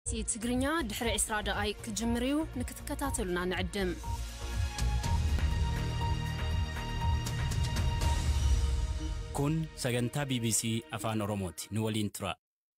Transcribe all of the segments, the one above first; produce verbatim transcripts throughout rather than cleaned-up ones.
سي تجرينيا دحر عسرة دقايق كجمريو نكتكتاتلنا نعدم كون سجنتا بي بي سي أفان أوروموتي نولين ترا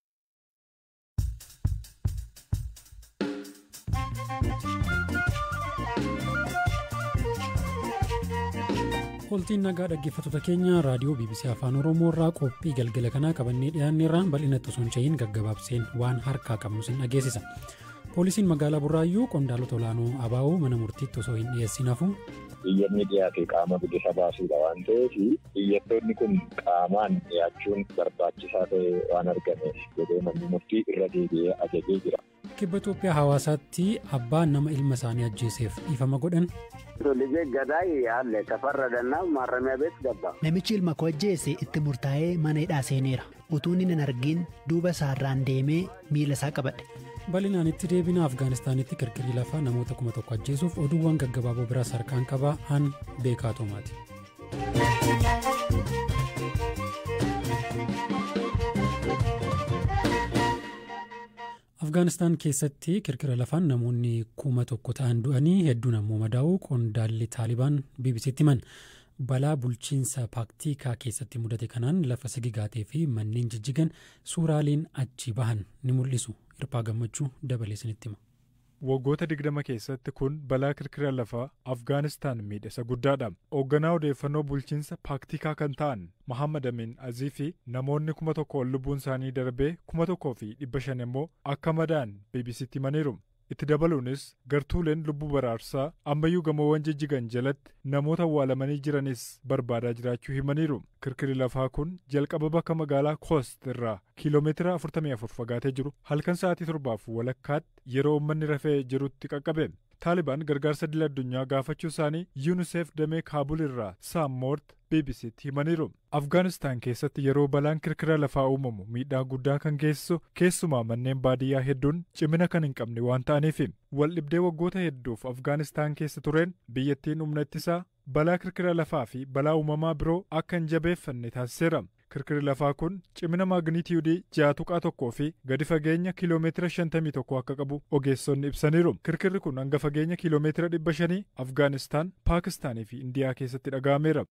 Qoltiin nagaa dhaggeeffattoota keenya raadiyoo B B C Afaan Oromoo irraa qophii galgala kanaa qabannee dhiyaanneerra bal'inatti osoo hin cehin gaggabaabseen waan harkaa qabnu sin dhageessisa. Poolisiin magaalaa Burraayyuu qondaalota olaanoo abaa'uu mana murtiitti osoo hin dhiyeessin hafu. Iyyanni dhiyaate qaama bilisa baasuudha waan ta'eef iyyattoonni kun qaamaan dhiyaachuun barbaachisaa ta'e waan argameef jedhee manni murtii irra deebi'ee ajajee jira. Kibba Itoophiyaa hawaasaatti abbaan nama ilma isaanii ajjeeseef dhiifama godhan. Tolijee gadaay halle tafarradannaa maarramee beet gabba. Namichi ilma koo ajjeese itti murtaa'ee mana hidhaa seeneera. Utuu inni hin argin duuba isaarraan deemee miila isaa qabadhe. Bal'inaan itti deebina Afgaanistaanitti kirkirii lafaa namoota kuma tokko ajjeesuuf oduuwwan gaggabaaboo biraas harkaan qaba han beekaa Toomaati. Afgaanistaan keessatti kirkira lafaan namoonni kuma tokko ta'an du'anii hedduun ammoo madaa'uu qondaalli Taalibaan B B C'tti himan. Balaa bulchiinsa paaktikaa keessatti mudate kanaan lafa sigigaatee fi manneen jijjigan suuraaleen achi bahan ni mul'isu. Hirphaa gammachuu dabalee isinitti hima. Waggoota digdama keessatti kun balaa kirkira lafaa Afgaanistaan miidhasa guddaadha. Hoogganaa odeeffannoo bulchiinsa paaktikaa kan ta'an Muhammad Amin Azii fi namoonni kuma tokko ol lubbuun isaanii darbee kuma tokkoo fi dhibba shan immoo akka madaan B B C'tti himaniiru. Itti dabaluunis gartuuleen lubbuu baraarsaa ammayyuu gamoowwan jijjigan jalatti namoota awwaalamanii jiranis barbaadaa jiraachuu himaniiru. Kirkirri lafaa kun jalqaba bakka magaalaa Koost irraa kiiloomeetira afurtamii afur fagaatee jiru halkan sa'aatii torbaaf walakkaatti yeroo uummanni rafee jirutti qaqqabe. Taalibaan gargaarsa idil addunyaa gaafachuu isaanii UNICEF damee Kaabul irraa Saam Moort B B C'tti himaniiru. Afgaanistaan keessatti yeroo balaan kirkira lafaa uumamu miidhaa guddaa kan geessisu keessumaa manneen baadiyyaa hedduun cimina kan hin qabne waan ta'aniif waldhibdee waggoota hedduuf Afgaanistaan keessa tureen biyyattiin humna ittisaa balaa kirkira lafaa fi balaa uumamaa biroo akka hin jabeeffanne taasiseera. Kirkirri lafaa kun cimina maagniitiyuudii ja'a tuqaa tokkoo fi gadi fageenya kiiloomeetira shantamii tokko akka qabu ogeessonni ibsaniiru. Kirkirri kun hanga fageenya kiiloomeetira dhibba shanii Afgaanistaan, Paakistaanii fi Indiyaa keessatti dhaga'ameera.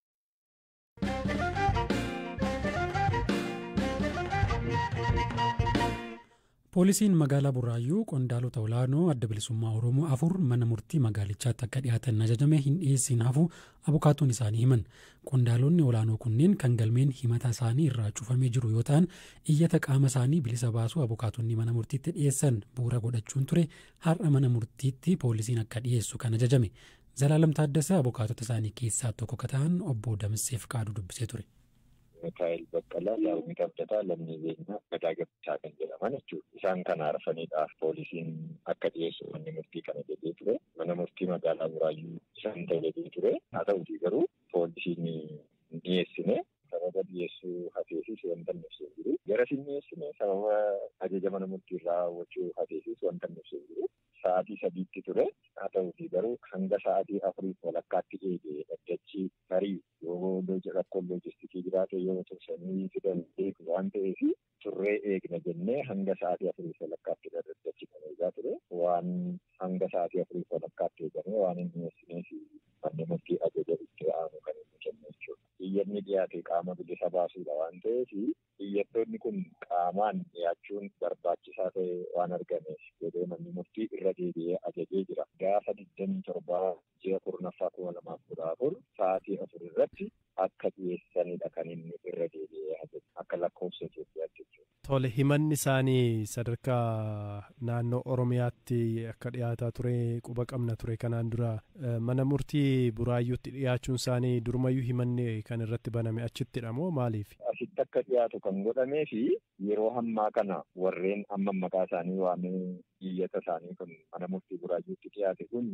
Poolisiin magaalaa Burraayyuu qondaalota olaanoo adda bilisummaa Oromoo afur mana murtii magaalichaatti akka dhiyaatan ajajame hin dhiyeessin hafu abukaatuun isaanii himan. Qondaalonni olaanoo kunneen kan galmeen himata isaanii irraa cufamee jiru yoo ta'an iyyata qaama isaanii bilisa baasuu abukaatonni mana murtiitti dhiyeessan bu'uura godhachuun ture har'a mana murtiitti poolisiin akka dhiyeessu kan ajajame. Zalaalam Taaddasaa abukaatota isaanii keessaa tokko kan ta'an obbo Damseef Qaaduu dubbisee ture. Mikaa'el Baqqalaa Daawwit Abdataa lammii beenyaa gadaa gabbichaa kan jedhaman jechuudha. Isaan kana arfaniidhaaf poolisiin akka dhiyeessu manni murtii kana jedhee ture. Mana murtii magaalaa Burraayyuu isaan jedhee ture. Haa ta'uutii garuu poolisiin hin dhiyeessine sababa dhiyeessuu hafeefis wanta nuufsee jiru. Gara hin dhiyeessine sababa ajaja mana murtii irraa raawwachuu hafeefis wanta nuufsee jiru. Sa'aatii sadiitti ture. Haa ta'uutii garuu hanga sa'aatii afurii walakkaatti eegee dhaddachi tarii yoo rakkoon loojistikii jiraate yoo tursanii fidan eegu waan ta'eef turree eegna jennee hanga sa'aatii afurii walakkaatti dhaddachi kan eegaa ture. Waan hanga sa'aatii afurii walakkaatti eegamee waan hin dhiyeessineef manni murtii ajaja itti aanu kan inni kennu jechuudha. Iyyanni dhiyaate qaama bilisa baasuudha waan ta'eef iyyattoonni kun qaamaan dhiyaachuun barbaachisaa ta'e waan argameef jedhee manni murtii irra deebi'ee ajajee jira. Gaafa digdamii torbaa ji'a kurnaffaa kuma lamaaf kudha afur sa'aatii afur irratti akka dhiyeessanidha kan inni irra deebi'ee ajaje akka lakkoofsa Itoophiyaatti jechuudha. Tole himanni isaanii sadarkaa naannoo Oromiyaatti akka dhiyaataa ture quba qabna ture kanaan dura mana murtii Burraayyuutti dhiyaachuun isaanii durumayyuu himanni kan irratti baname achittidha moo maaliif? Asitti akka dhiyaatu kan godhamee fi yeroo hammaa kana warreen amma maqaa isaanii waamee iyyata isaanii kun mana murtii Burraayyuutti dhiyaate kun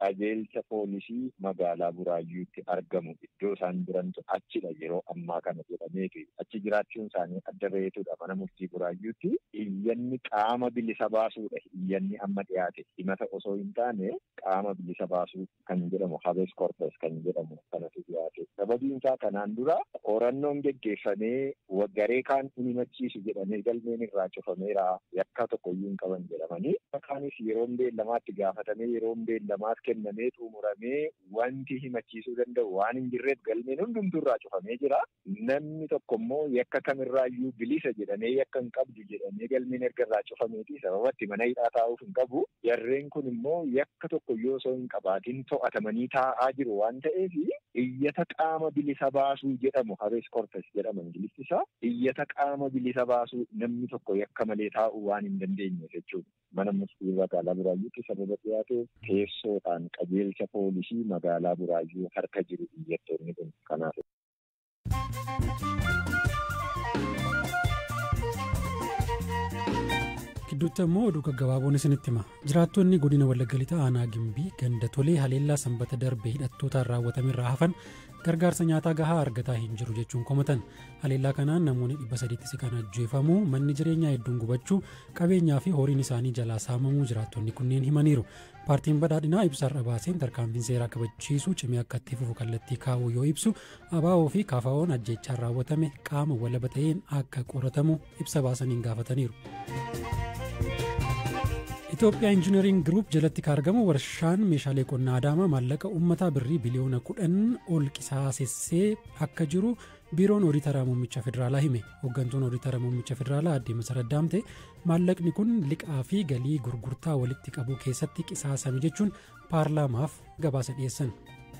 qajeelcha poolisii magaalaa Buraayyuutti argamu iddoo isaan jirantu achidha yeroo ammaa kana jedhameeti. Achi jiraachuun isaanii adda baheetudha mana murtii Buraayyuutti. Iyyanni qaama bilisa baasuudha. Iyyanni amma dhiyaate himata osoo hin taane qaama bilisa baasuu kan jedhamu habees korpes kan jedhamu kanatu dhiyaate. Sababiin isaa kanaan dura qorannoon geggeeffamee waggaree kaan himachiisu jedhamee galmeen irraa cufameera yakka tokkoyyuu hin qaban jedhamanii akkaanis yeroon beellamaatti gaafatamee yeroon beellamaas kennamee xumuramee wanti himachiisuu danda'u waan hin jirreef galmeen hundumtuu irraa cufamee jira. Namni tokko immoo yakka kamirraayyuu bilisa jedhamee yakka hin qabdu jedhamee galmeen erga irraa cufameeti sababatti mana hidhaa taa'uuf hin qabu. Jarreen kun immoo yakka tokkoyyuu osoo hin qabaatiin to'atamanii taa'aa jiru waan ta'eef iyyata qaama bilisa baasuu jedhamu habees korpes jedhama ingiliffii isaa. Iyyata qaama bilisa baasuu namni tokko yakka malee taa'uu waan hin dandeenye jechuudha. Mana murtii magaalaa Buraayyuutti sababa dhiyaateef teessoodhaan qajeelcha poolisii magaalaa Buraayyuu harka jiru iyyattoonni kun kanaaf. Gidduutti immoo oduu gaggabaaboon isinitti hima. Jiraattonni godina Wallagga Lixaa aanaa Gimbii ganda tolee haleellaa sanbata darbe hidhattootaan raawwatamerraa hafan gargaarsa nyaataa gahaa argataa hin jiru jechuun komatan. Haleellaa kanaan namoonni dhibba sadiitti siqan ajjeefamuu, manni jireenyaa hedduun gubachuu, qabeenyaa fi horiin isaanii jalaa saamamuu jiraattonni kunneen himaniiru. Paartiin badhaadhinaa ibsaarra baaseen tarkaanfiin seeraa kabachiisuu cimee akka itti fufu kallattii kaa'uu yoo ibsu, abaa'oo fi kaafaa'oon ajjeechaan raawwatame qaama walaba ta'een akka qoratamu ibsa baasaniin gaafataniiru. Itoophiyaa Injiineriing Giruup jalatti kan argamu warshaan meeshaalee qonnaa Adaamaa maallaqa uummataa birrii biliyoona kudhan ol qisaasessee akka jiru biiroon Ooditara Muummicha Federaalaa hime. Hooggantuun Ooditara Muummicha Federaalaa Aadde Masarat Daamtee maallaqni kun liqaa fi galii gurgurtaa walitti qabuu keessatti qisaasame jechuun paarlaamaaf gabaasa dhiyeessan.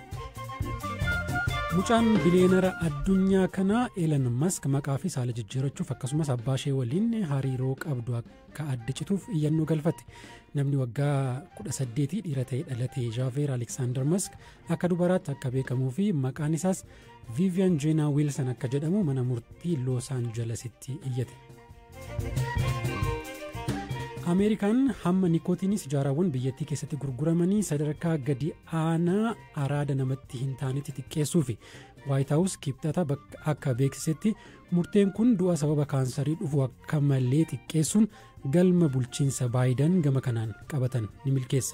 Mucaan biliyeenara addunyaa kanaa Elon Musk maqaa fi saala jijjiirachuuf akkasumas abbaa ishee waliin hariiroo qabdu akka adda cituuf iyyannoo galfatte. Namni waggaa kudha saddeetii dhiira ta'e dhalate Jaaveer Alexander Musk akka dubaraatti akka beekamuu fi maqaan isaas Vivian Jenna Wilson akka jedhamu mana murtii Los Angelesitti iyyate. Ameerikaan hamma nikootiinii ijaarawwan biyyattii keessatti gurguramanii sadarkaa gadi aanaa araada namatti hin taanetti xiqqeessuu fi White House kibxata akka beeksisetti murteen kun du'a sababa kaansarii dhufu akka malee xiqqeessuun galma bulchiinsa Baayiden gama kanaan qabatan ni milkeessa.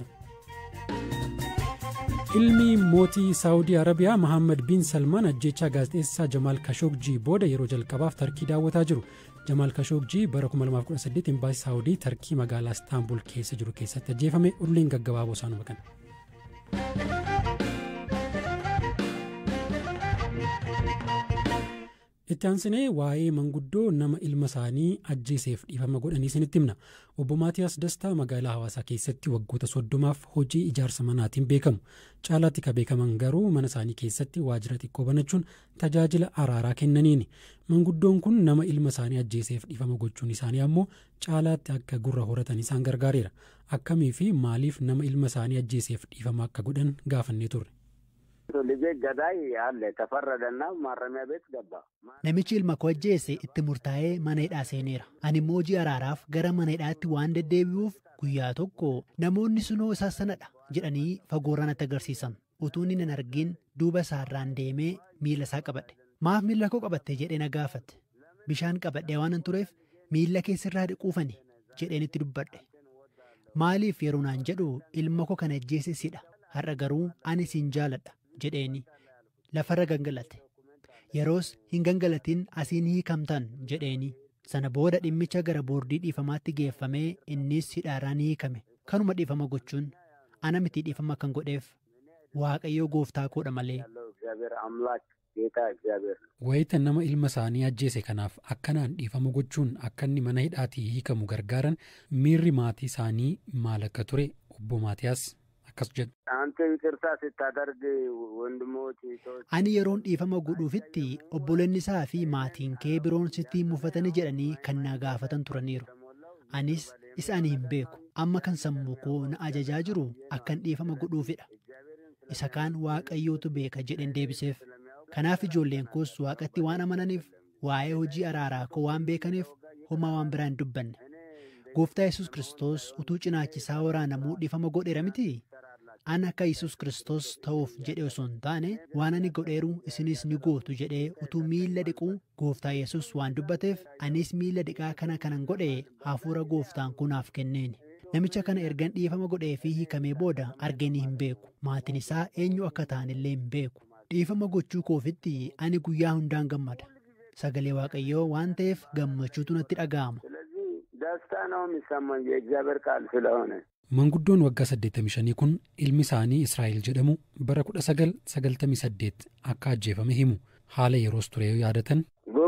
Ilmi mootii Saawudii Arabiyaa Mohammed bin Salmaan ajjeechaa gaazexeessaa Jamaal Khashoggi booda yeroo jalqabaaf Tarkii daawwataa jiru. Jamaal Khashoggi bara kuma lamaaf kudha saddeet imbaasii Saawudii Tarkii magaalaa Istaanbul keessa jiru keessatti ajjeefame. Ulleen gaggabaaboo isaanuma kana. Itti aansinee waa'ee manguddoo nama ilma isaanii ajjeeseef dhiifama godhanii isinitti himna. Obbo Maatiyaas Dastaa magaalaa Hawaasaa keessatti waggoota soddomaaf hojii ijaarsa manaatiin beekamu. Caalaatti kan beekaman garuu mana isaanii keessatti waajjira xiqqoo banachuun tajaajila araaraa kennaniini. Manguddoon kun nama ilma isaanii ajjeeseef dhiifama gochuun isaanii ammoo caalaatti akka gurra horatan isaan gargaareera. Akkamii fi maaliif nama ilma isaanii ajjeeseef dhiifama akka godhan gaafannee turre. Namichi ilma koo ajjeese itti murtaa'ee mana hidhaa seeneera. Ani immoo hojii araaraaf gara mana hidhaatti waan deddeebi'uuf guyyaa tokko namoonni sunoo isaa sanadha jedhanii fagoorraan natti agarsiisan. Utuun hin argin duuba isaarraan deemee miila isaa qabadhe. Maaf miila koo qabatte jedhee na gaafate. Bishaan qabadhee waan hin tureef miila keessirraa dhiquufani jedheen itti dubbadhe. Maaliif yeroo naan jedhu ilma koo kana ajjeese sidha. Har'a garuu ani siin jaaladha jedheeni lafarra gangalate. Yeroos hin gangalatiin asiin hiikamtan jedheeni. Sana booda dhimmicha gara boordii dhiifamaatti geeffamee innis hidhaaraan hiikame. Kanuma dhiifama gochuun ana miti dhiifama kan godheef Waaqayyoo gooftaa koodha malee. Wayita nama ilma isaanii ajjeese kanaaf akkanaan dhiifama gochuun akka inni mana hidhaatii hiikamu gargaaran miirri maatii isaanii maal akka ture obbo Maatiyaas akkas jedhu. Ani yeroon dhiifama godhuufitti obboleonni isaa fi maatiin kee biroon sitti mufatanii jedhanii kan na gaafatan turaniiru. Anis isaanii hin beeku. Amma kan sammuu koo na ajajaa jiru akkan dhiifama godhuufidha. Isa kaan Waaqayyootu beeka jedhen deebiseef. Kanaaf ijoolleen koos Waaqatti waan amananiif waa'ee hojii araaraa koo waan beekaniif homaa waan biraa hin dubbanne. Gooftaa Yesuus Kiristoos utuu cinaachisaa waraanamuu dhiifama godheera miti. ana akka Yesuus Kiristoos ta'uuf jedhe osoo hin taane waan ani godheeru isinis ni gootu jedhee utuu miilla dhiquu gooftaa Yesuus waan dubbateef anis miilla dhiqaa kana kanan godhe hafuura gooftaan kunaaf kenneeni. Namicha kana ergan dhiifama godhee fi hiikamee booda arganii hin beeku. Maatiin isaa eenyu akka ta'anillee hin beeku. Dhiifama gochuu koofitti ani guyyaa hundaan gammada. Sagalee Waaqayyoo waan ta'eef gammachuutu natti dhaga'ama. Manguddoon waggaa saddeettamii shanii kun ilmi isaanii Israa'el jedhamu bara kudha sagal sagaltamii saddeet akka ajjeefame himu. Haala yeroos ture yaadatan.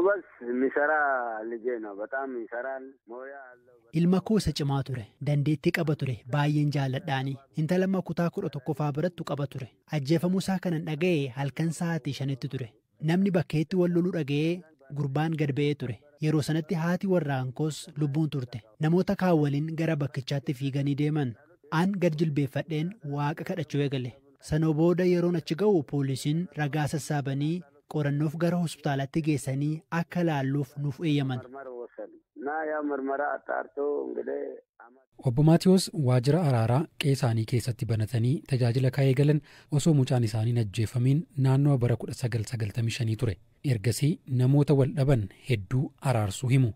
Ilma koo isa cimaa ture. Dandeettii qaba ture. Baay'een jaalladhaanii. Intala lama kutaa kudha tokkoffaa birattu qaba ture. Ajjeefamuu isaa kanan dhaga'e halkan sa'aatii shanitti ture. Namni bakkeetti wal loluu dhaga'ee gurbaan gad ba'ee ture. Yeroo sanatti haati warraan koos lubbuun turte. Namoota kaan waliin gara bakkichaatti fiiganii deeman. Aan gad jilbeeffadheen waaqa kadhachuu eegale. Sana booda yeroon achi ga'u poolisiin ragaa sassaabanii qorannoof gara hospitaalatti geessanii akka laalluuf nuuf eeyyaman. Obbo Maatiyoos waajjira araaraa qe'ee isaanii keessatti banatanii tajaajila ka'ee galan osoo mucaan isaanii hin ajjeefamiin naannoo bara kudha sagal sagaltamii shanii ture. Ergasii namoota wal dhaban hedduu araarsuu himu.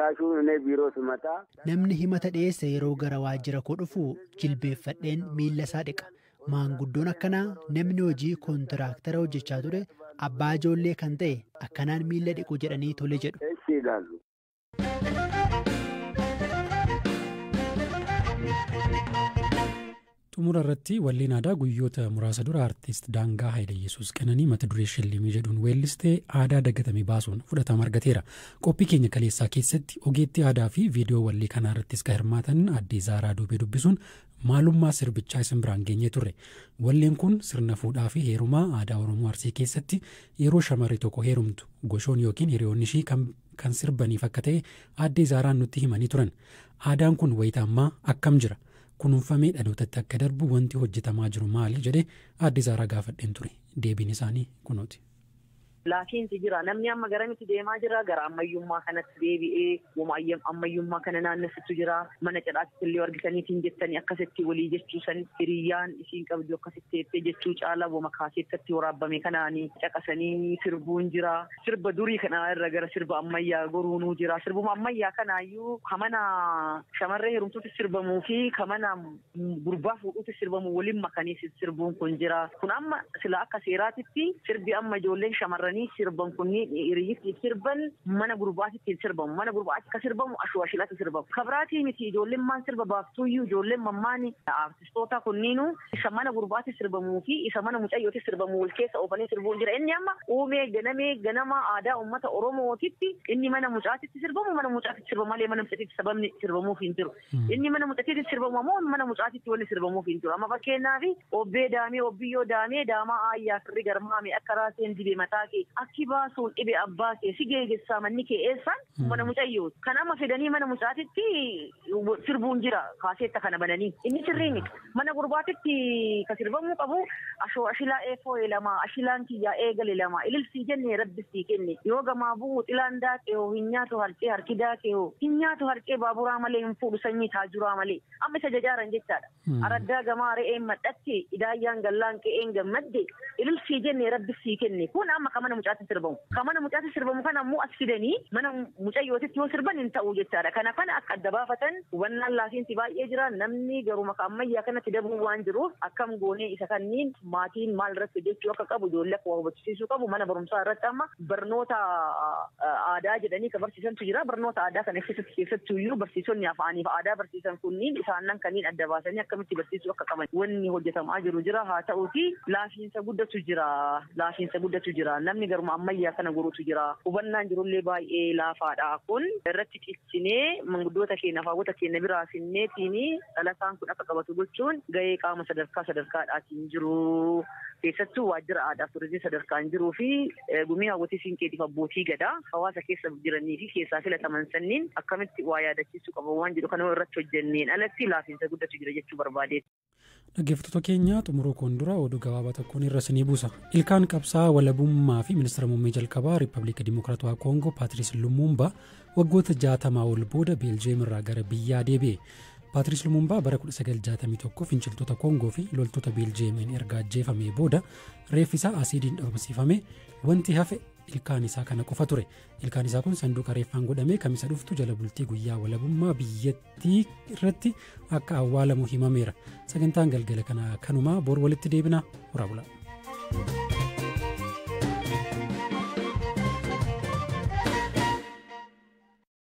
Namni himata dhiyeesse yeroo gara waajjira koo dhufu jilbeeffadheen miilla isaa dhiqa. Maanguddoon akkanaa namni hojii koontiraaktara hojjechaa ture abbaa ijoollee kan ta'e akkanaan miilla dhiqu jedhanii tole jedhu. Xumura irratti walleen aadaa guyyoota muraasa dura aartist Daangaa Haayileyyesuus Qananii mata duree shillimii jedhuun weellistee aadaa dagatame baasuun fudhatama argateera. Qophii keenya kaleessaa keessatti ogeettii aadaa fi viidiyoo wallii kanaa irrattis kan hirmaatan aadde Zaaraa Duubee dubbisuun maalummaa sirbichaa isin biraan geenyee turre. Walleen kun sirna fuudhaa fi heerumaa aadaa Oromoo Arsii keessatti yeroo shamarri tokko heerumtu goshoon yookiin hiriyoonni ishii kan sirbaniif akka ta'e aadde Zaaraan nutti himanii turan. Aadaan kun wayita ammaa akkam jira? Kunuunfamee dhalootatti akka darbu wanti hojjetamaa jiru maali jedhee aadde Zaaraa gaafadheen ture. Deebiin isaanii kunooti. Laakiinsi jira namni amma garamitti deemaa jira gara ammayyummaa kanatti deebi'ee wamaayyam ammayyummaa kana naannessitu jira mana cidhaatti illee argitaniitiin jettanii akkasitti walii jechuusan hiriyyaan isiin qabdu akkasitti jettee jechuu caalaa wama kaaseettatti waraabame kanaanii caqasanii sirbuun jira sirba durii kana irra gara sirba ammayyaa goruunuu jira sirbuma ammayyaa kanaayyuu kamana shamarree heerumtuutti sirbamuu fi kamana gurbaa fuudhuutti sirbamu waliin makanii sirbuun kun jira kun amma sila akka seeraatitti sirbi amma ijoolleen shamarran sirban kunni hiriyyatti sirban mana gurbaatitti sirbamu mana gurbaatti ka sirbamu ashwaashilatti sirbamu kabraatii miti ijoolleen maan sirba baaftuuyyuu ijoolleen mammaani aartistoota kunniinu isa mana gurbaatti sirbamuu fi isa mana mucayyootti sirbamu wal keessa oofanii sirbuun jira inni amma uumee ganamee ganama aadaa uummata oromootitti inni mana mucaatitti sirbamu mana mucaatitti sirbamu malee mana mucaatitti sababni sirbamuuf hin jiru inni mana mucaatitti sirbamu ammoo mana mucaatitti wanni sirbamuuf hin jiru amma fakkeenyaaf obbee daamee obbiyyoo daamee daamaa aayyaa firri garmaame akka raaseen dibee mataa kee akki baasuun dhibe abbaa kee si geeggessaa manni kee eessaan mana mucayyoo kan amma fedanii mana mucaatitti sirbuun jira kaaseetta kana bananii inni sirriin mana gurbaatitti ka sirbamuu qabu ashoo ashilaa eefoo lama ashilaan kiyyaa eegale lama ililsii jennee rabbisii kenne yoo gamaa bu'u xilaan daaqee hoo hin nyaatu harqee harki daaqee hoo hin nyaatu harqee baaburaa malee hin fuudhu sanyii taajuraa malee amma isa jajaaran jechaadha araddaa gamaa re'een madhatte idaayyaan gallaan qe'een gammadde ililsii jennee rabbisii kenne kun amma mana mucaatti sirbamu kamana mucaatti sirbamu kana ammoo as fidanii mana mucayyootitti yoo sirban hin ta'u jechaadha kana kana akka adda baafatan hubannaan laafiinsi baay'ee jira namni garuma ammayyaa kanatti dabuu waan jiruuf akkam goonee isa kanniin maatiin maal irratti hojjechuu akka qabu ijoollee akka hubachiisuu qabu mana barumsaa irratti amma barnoota aadaa jedhanii ka barsiisantu jira barnoota aadaa kana keessattuu iyyuu barsiisonni afaaniif aadaa barsiisan kunniin isaannan kanniin adda baasanii akkamitti barsiisuu akka qaban wanni hojjetamaa jiru jira haa ta'uuti laafiinsa guddatu jira laafiinsa guddatu jira namni garuma ammayyaa kana goruutu jira hubannaan jirullee baay'ee laafaadha kun irratti ciccinee manguddoota keenya faawwata keenya biraa finneetiin dhalataan kun akka qabatu gochuun gahee qaama sadarkaa sadarkaadhaatiin jiru keessattuu waajjira aadaa turizimii sadarkaan jiruu fi gumii hawwatii siinqeetiif abbootii gadaa hawaasa keessa jiranii fi keessaa filataman sanniin akkamitti waa yaadachiisuu qabu waan jedhu kana irratti hojjenneen alatti laafiinsa guddatu jira jechuu barbaadeetti. Dhaggeeffattoota keenya xumuruu koon dura oduu gabaabaa tokkoon irra isinii buusa. Ilkaan qabsaa walabummaa fi ministeera muummee jalqabaa Riippaabilika Dimokiraatawaa Koongoo Paatiriis Lumumba waggoota jaatamaa ol booda Beeljeem irraa gara biyyaa deebi'e. Paatiriis Lumumbaa bara kudha sagal jaatamii tokko finciltoota Koongoo fi loltoota Beeljeemiin erga ajjeefamee booda reeffi isaa asiidiin dhabamsiifame wanti hafe ilkaan isaa kana qofa ture. Ilkaan isaa kun sanduuqa reeffaan godhamee kamisa dhuftu jala bultii guyyaa walabummaa biyyattii irratti akka awwaalamu himameera. Sagantaan galgala kana kanumaa bor walitti deebina. Horaa bulaa.